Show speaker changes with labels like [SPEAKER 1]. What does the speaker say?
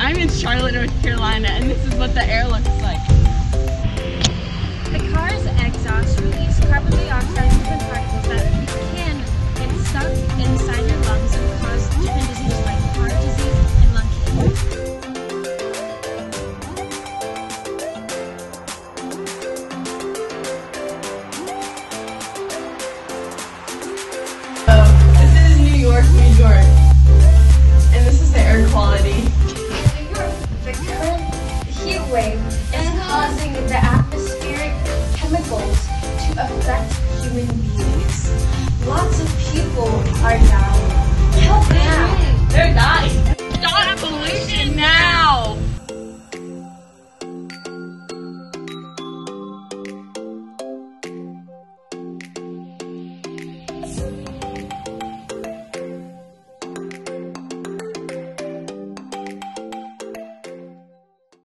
[SPEAKER 1] I'm in Charlotte, North Carolina, and this is what the air looks like.
[SPEAKER 2] The car's exhaust release carbon dioxide and different particles that can get stuck inside your lungs and cause different diseases like heart disease and lung cancer.
[SPEAKER 1] This is New York, New York, and this is the air quality.
[SPEAKER 3] In New York, the current heat wave is causing the atmospheric chemicals to affect human beings. Lots of people are dying. Help now!